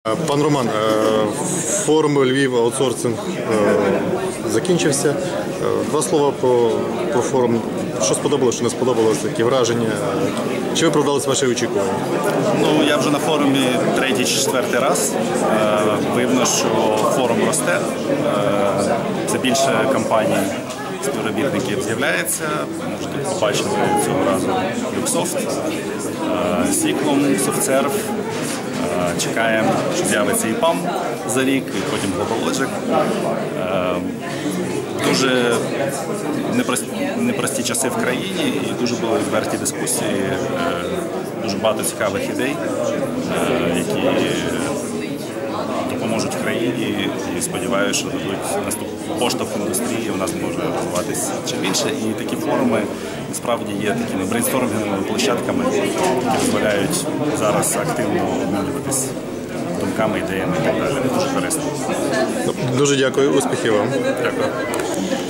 Пан Роман, форум Львів аутсорсинг закінчився. Два слова про форум. Що сподобалося, що не сподобалося, які враження? Чи виправдалися ваші очікування? Ну, я вже на форумі третій чи четвертий раз. Видно, що форум росте. Все більше компаній, співробітників з'являється. Можете побачити цього разу Luxoft, Cyclone, SoftServe. Чекаємо, що з'явиться EPAM за рік, і потім GlobalLogic. Дуже непрості часи в країні і дуже були відверті дискусії, дуже багато цікавих ідей, які допоможуть країні і сподіваюся, що дадуть наступний поштовх індустрії, у нас може розвиватися чим більше. І такі форуми насправді є такими брейнстормінговими площадками, які дозволяють зараз активно обмінюватися думками, ідеями і так далі. Дуже корисно. Дуже дякую, успіхів вам. Дякую.